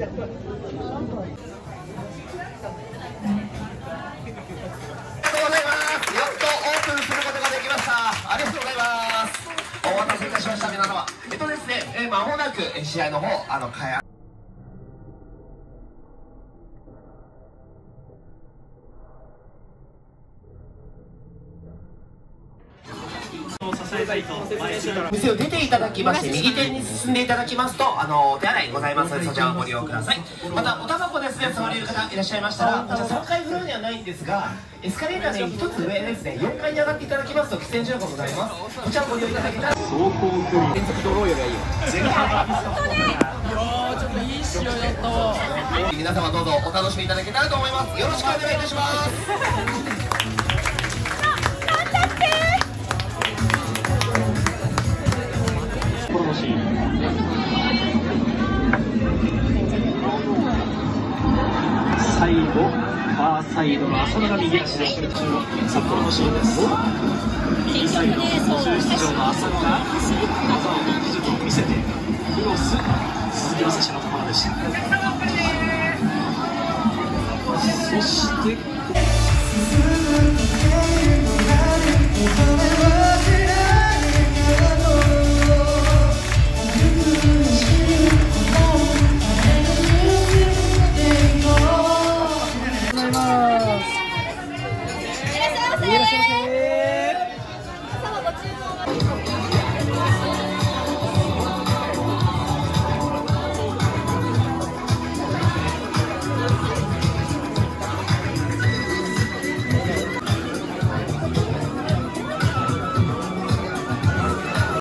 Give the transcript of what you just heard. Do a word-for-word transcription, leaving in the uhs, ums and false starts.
お待たせいたしました皆様。えっとですね、えー、間もなく試合の方あの開幕店を出ていただきまして右手に進んでいただきますとあのお手洗いございますのでそちらをご利用ください。またおタバコですね、触れる方いらっしゃいましたらこちらさんかいフロアにはないんですがエスカレーターでひとつ上ですねよんかいに上がっていただきますと喫煙所がございます。こちらをご利用いただけたら走行距離連続ドローよりはいいよ。前半ちょっといい試合だったわ。皆様どうぞお楽しみいただけたらと思います。よろしくお願いいたします。 最後、ファーサイドの浅野が右足で札幌のシーンです。右サイド、途中出場の浅野が技を技術を見せてクロス、鈴木雅史のところでした。そして